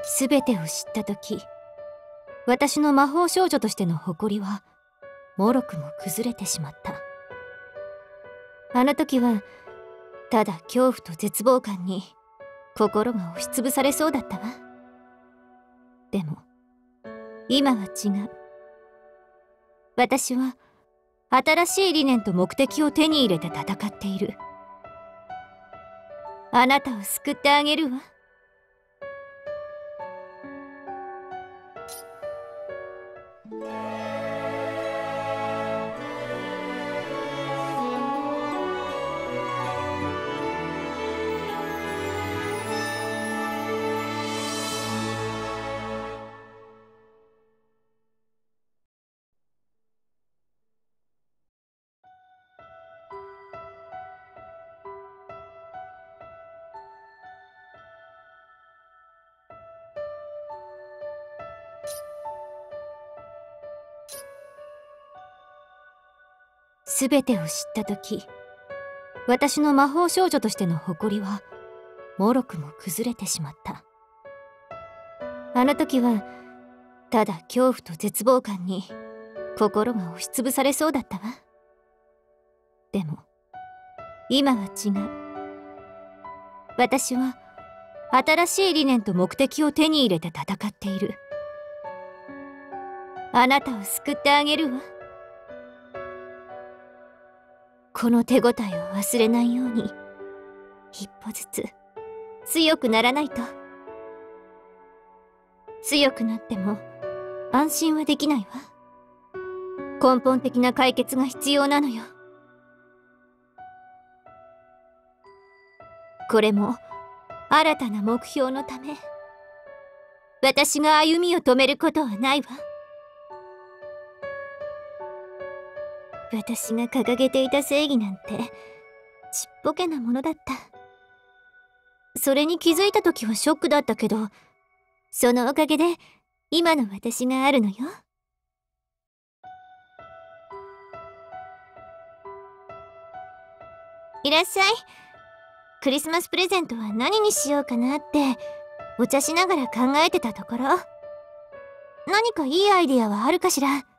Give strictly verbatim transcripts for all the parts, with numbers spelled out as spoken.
すべてを知った時、私の魔法少女としての誇りはもろくも崩れてしまった。あの時はただ恐怖と絶望感に心が押しつぶされそうだったわ。でも今は違う。私は新しい理念と目的を手に入れて戦っている。あなたを救ってあげるわ。すべてを知った時、私の魔法少女としての誇りはもろくも崩れてしまった。あの時はただ恐怖と絶望感に心が押しつぶされそうだったわ。でも今は違う。私は新しい理念と目的を手に入れて戦っている。あなたを救ってあげるわ。この手応えを忘れないように一歩ずつ強くならないと。強くなっても安心はできないわ。根本的な解決が必要なのよ。これも新たな目標のため。私が歩みを止めることはないわ。私が掲げていた正義なんてちっぽけなものだった。それに気づいた時はショックだったけど、そのおかげで今の私があるのよ。いらっしゃい。クリスマスプレゼントは何にしようかなってお茶しながら考えてたところ、何かいいアイデアはあるかしら。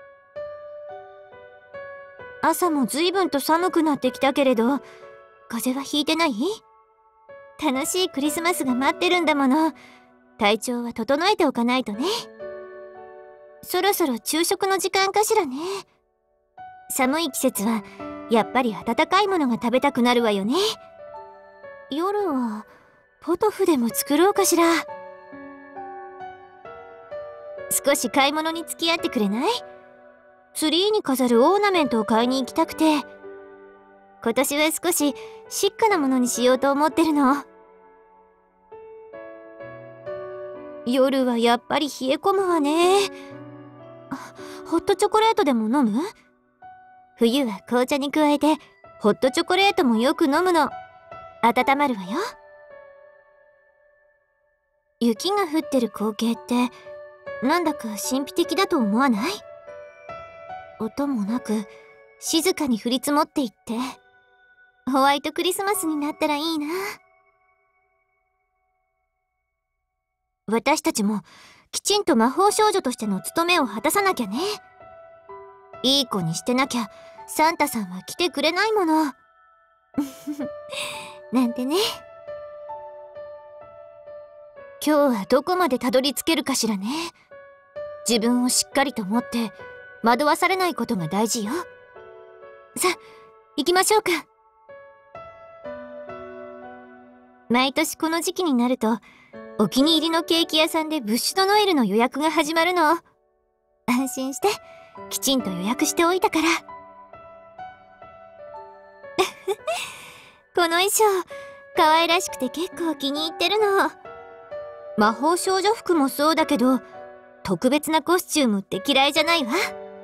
朝も随分と寒くなってきたけれど、風邪はひいてない？楽しいクリスマスが待ってるんだもの。体調は整えておかないとね。そろそろ昼食の時間かしらね。寒い季節はやっぱり温かいものが食べたくなるわよね。夜はポトフでも作ろうかしら。少し買い物に付き合ってくれない？ツリーに飾るオーナメントを買いに行きたくて。今年は少しシックなものにしようと思ってるの。夜はやっぱり冷え込むわね。ホットチョコレートでも飲む？冬は紅茶に加えてホットチョコレートもよく飲むの。温まるわよ。雪が降ってる光景ってなんだか神秘的だと思わない？音もなく静かに降り積もっていってホワイトクリスマスになったらいいな。私たちもきちんと魔法少女としての務めを果たさなきゃね。いい子にしてなきゃサンタさんは来てくれないもの。なんてね。今日はどこまでたどり着けるかしらね。自分をしっかりと持って惑わされないことが大事よ。さあ、行きましょうか。毎年この時期になるとお気に入りのケーキ屋さんでブッシュドノエルの予約が始まるの。安心してきちんと予約しておいたから。この衣装可愛らしくて結構気に入ってるの。魔法少女服もそうだけど特別なコスチュームって嫌いじゃないわ。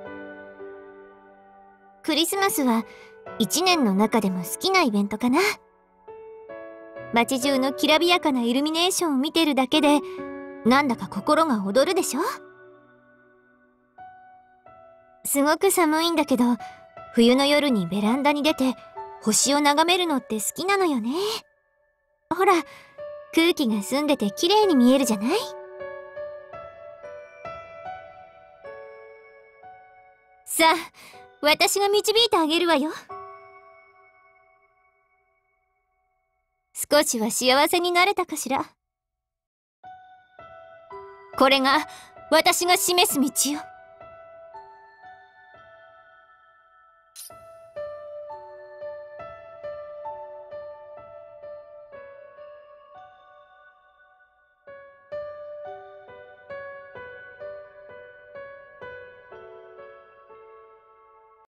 クリスマスはいちねんの中でも好きなイベントかな。街中のきらびやかなイルミネーションを見てるだけでなんだか心が躍るでしょ。すごく寒いんだけど冬の夜にベランダに出て星を眺めるのって好きなのよね。ほら、空気が澄んでて綺麗に見えるじゃない？ さあ、私が導いてあげるわよ。少しは幸せになれたかしら。これが私が示す道よ。